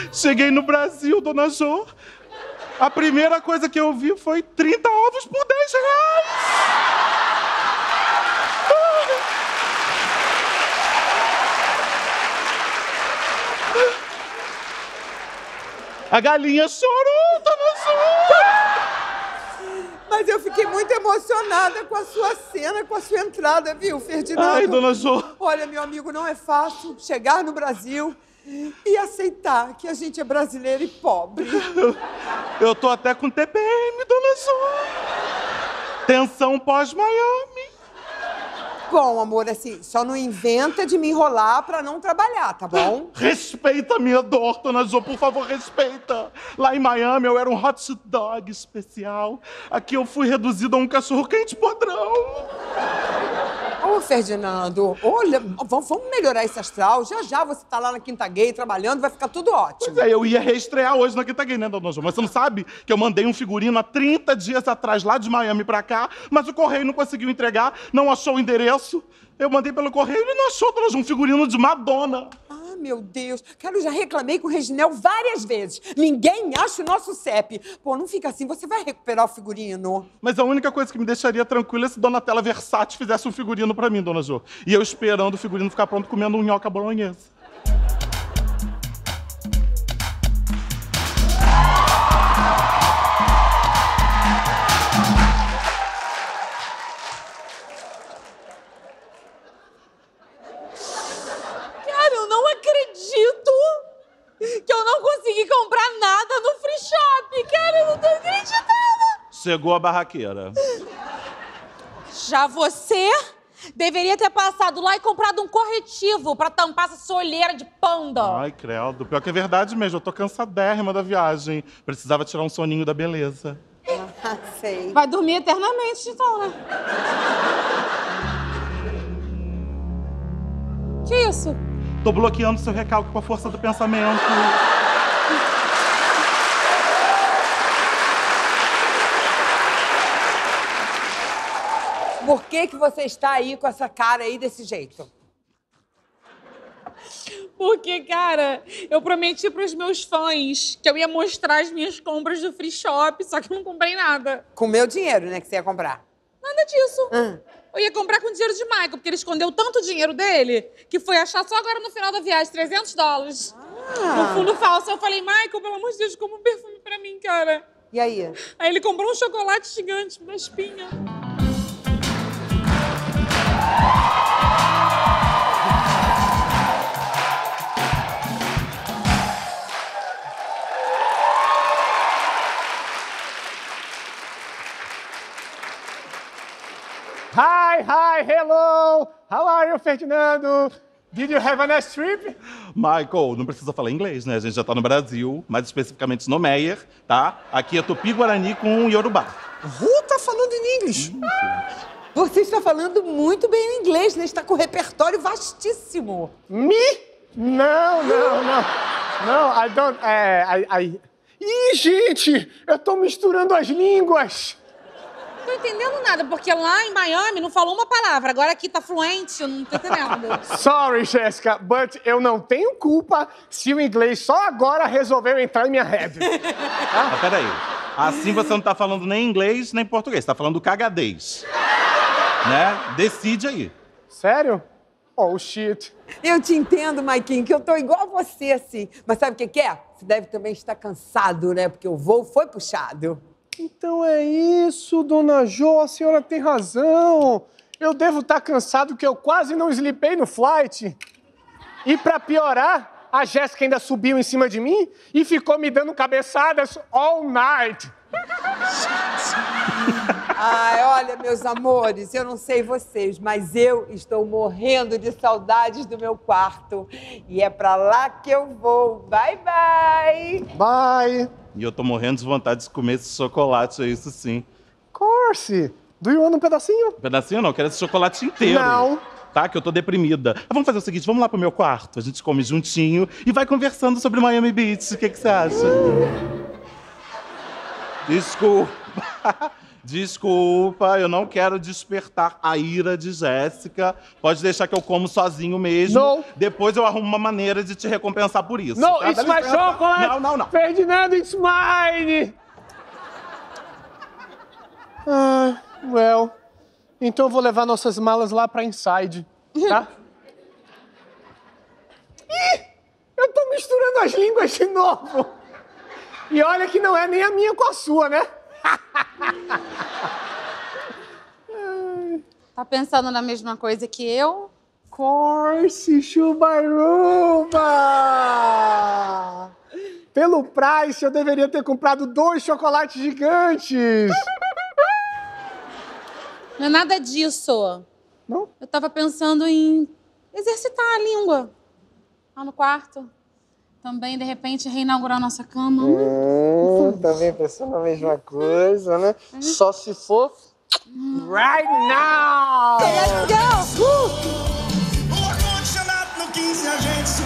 Cheguei no Brasil, dona Jo. A primeira coisa que eu vi foi 30 ovos por R$10. A galinha chorou, dona Jo. Mas eu fiquei muito emocionada com a sua cena, com a sua entrada, viu, Ferdinando? Ai, dona Jo. Olha, meu amigo, não é fácil chegar no Brasil e aceitar que a gente é brasileiro e pobre. Eu tô até com TPM, dona Jo. Tensão pós-Miami. Bom, amor, assim, só não inventa de me enrolar pra não trabalhar, tá bom? Respeita a minha dor, dona Jo, por favor, respeita. Lá em Miami eu era um hot dog especial. Aqui eu fui reduzido a um cachorro-quente podrão. Ô, Ferdinando, olha, vamos melhorar esse astral. Já você tá lá na Quinta Gay trabalhando, vai ficar tudo ótimo. Pois é, eu ia reestrear hoje na Quinta Gay, né, dona Jo? Mas você não sabe que eu mandei um figurino há 30 dias atrás, lá de Miami pra cá, mas o correio não conseguiu entregar, não achou o endereço. Eu mandei pelo correio e não achou, dona Jo, um figurino de Madonna. Ah, meu Deus. Cara, eu já reclamei com o Reginel várias vezes. Ninguém acha o nosso CEP. Pô, não fica assim, você vai recuperar o figurino. Mas a única coisa que me deixaria tranquila é se Donatella Versace fizesse um figurino pra mim, dona Jo. E eu esperando o figurino ficar pronto comendo um nhoca bolonhesa. Cara, eu não acredito que eu não consegui comprar nada no Free Shop. Cara, eu não tô acreditando. Chegou a barraqueira. Já você deveria ter passado lá e comprado um corretivo pra tampar essa sua olheira de panda. Ai, credo. Pior que é verdade mesmo. Eu tô cansadérrima da viagem. Precisava tirar um soninho da beleza. Ah, sei. Vai dormir eternamente, então, né? Que isso? Tô bloqueando seu recalque com a força do pensamento. Por que você está aí com essa cara aí desse jeito? Porque, cara, eu prometi pros meus fãs que eu ia mostrar as minhas compras do Free Shop, só que eu não comprei nada. Com meu dinheiro, né, que você ia comprar. Nada disso. Ah. Eu ia comprar com dinheiro de Michael, porque ele escondeu tanto dinheiro dele que foi achar só agora no final da viagem, $300. No fundo falso. Eu falei, Michael, pelo amor de Deus, compra um perfume pra mim, cara. E aí? Aí ele comprou um chocolate gigante, uma espinha. Hi, hello! How are you, Ferdinando? Did you have a nice trip? Michael, não precisa falar inglês, né? A gente já tá no Brasil, mais especificamente no Meyer, tá? Aqui é Tupi-Guarani com Yorubá. Tá falando em inglês. Você está falando muito bem o inglês, né? Está com um repertório vastíssimo. Me? Não, I don't... Ih, gente, eu tô misturando as línguas. Não tô entendendo nada, porque lá em Miami não falou uma palavra. Agora aqui tá fluente, eu não tô entendendo. Sorry, Jéssica, but eu não tenho culpa se o inglês só agora resolveu entrar em minha head. Ah, peraí. Assim você não tá falando nem inglês, nem português. Você tá falando cagadez. Né? Decide aí. Sério? Oh, shit. Eu te entendo, Maiquinho, que eu tô igual a você, assim. Mas sabe o que é? Você deve também estar cansado, né? Porque o voo foi puxado. Então é isso, dona Jo, a senhora tem razão. Eu devo estar cansado que eu quase não slipei no flight. E pra piorar, a Jéssica ainda subiu em cima de mim e ficou me dando cabeçadas all night. Ai, olha, meus amores, eu não sei vocês, mas eu estou morrendo de saudades do meu quarto. E é pra lá que eu vou. Bye, bye! Bye. E eu tô morrendo de vontade de comer esse chocolate, é isso sim. Corse, do you want um pedacinho? Pedacinho não, eu quero esse chocolate inteiro. Não. Tá, que eu tô deprimida. Vamos fazer o seguinte, vamos lá pro meu quarto, a gente come juntinho e vai conversando sobre Miami Beach. O que você acha? Desculpa. Desculpa, eu não quero despertar a ira de Jéssica. Pode deixar que eu como sozinho mesmo. Não. Depois eu arrumo uma maneira de te recompensar por isso. No, tá? it's Dá my licença. chocolate! Não. Ferdinando, it's mine! Well, então eu vou levar nossas malas lá pra Inside, tá? Ih, eu tô misturando as línguas de novo. E olha que não é nem a minha com a sua, né? Tá pensando na mesma coisa que eu? Corse Chubaruba! Pelo Price, eu deveria ter comprado 2 chocolates gigantes. Não é nada disso. Não? Eu tava pensando em exercitar a língua lá no quarto. Também, de repente, reinaugurar nossa cama. Também pensando na mesma coisa, né? Só se for right now! Let's go! O acondicionado no 15 a gente